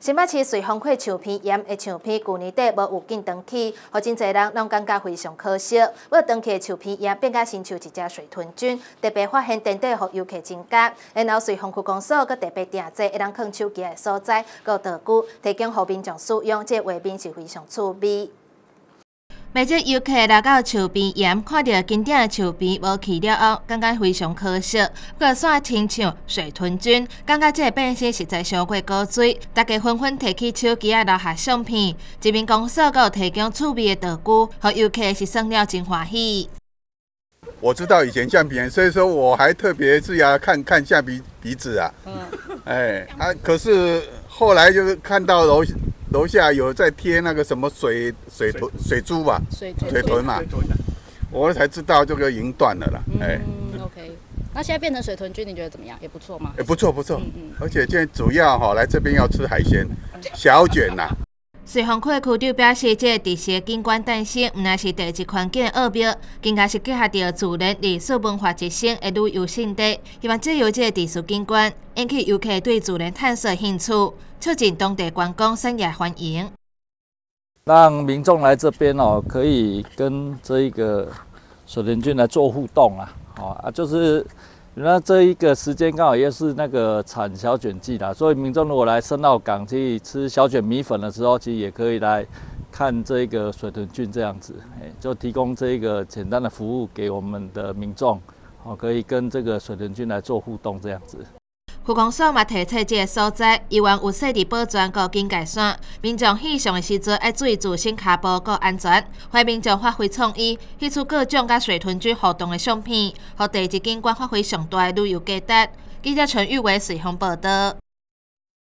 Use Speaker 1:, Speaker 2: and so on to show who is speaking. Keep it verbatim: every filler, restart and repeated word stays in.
Speaker 1: 新北市瑞丰区树皮岩的树皮，去年底无有紧长起，互真侪人拢感觉非常可惜。要长起的树皮岩变甲亲像一只水豚菌，特别发现电底互游客增加。然后瑞丰区公所阁特别定制会当放手机的所在，阁道具提供互民众使用，这画面是非常趣味。 每只游客来到树皮岩，看到经典的树皮无去了后，感觉非常可惜。不过煞亲像水豚菌，感觉这个变身实在伤过古锥。大家纷纷提起手机啊留下相片。这边公司阁有提供趣味的道具，互游客是算了真欢喜。
Speaker 2: 我知道以前橡皮人，所以说我还特别是要看看橡皮鼻子啊。嗯。哎啊，可是后来就是看到楼。 楼下有在贴那个什么水水豚水珠吧，水水豚嘛，我才知道这个已经断了啦。哎、
Speaker 3: 嗯 ，OK， 那现在变成水豚菌，你觉得怎么样？也不错吗？
Speaker 2: 也不错不错，嗯嗯，而且现在主要哈来这边要吃海鲜，小卷呐、啊。
Speaker 1: 瑞丰区区长表示，这个地势景观诞生，毋但是地质环境的奥妙，更加是结合着自然、历史文化特性的旅游胜地。希望借由这个地势景观，引起游客对自然探索兴趣，促进当地观光产业繁荣。
Speaker 4: 让民众来这边哦，可以跟这一个水豚菌来做互动啊，哦啊，就是。 那这一个时间刚好也是那个产小卷季啦，所以民众如果来深澳港去吃小卷米粉的时候，其实也可以来看这个水豚菌这样子，哎，就提供这个简单的服务给我们的民众，哦，可以跟这个水豚菌来做互动这样子。
Speaker 1: 区公所嘛提出这个所在，依然有设置保全和警戒线，民众翕相的时阵要注意自身脚步和安全。欢迎民众发挥创意，翕出各种甲水豚菌互动的相片，和地质景观发挥上大的旅游价值。记者陈玉伟随访报道。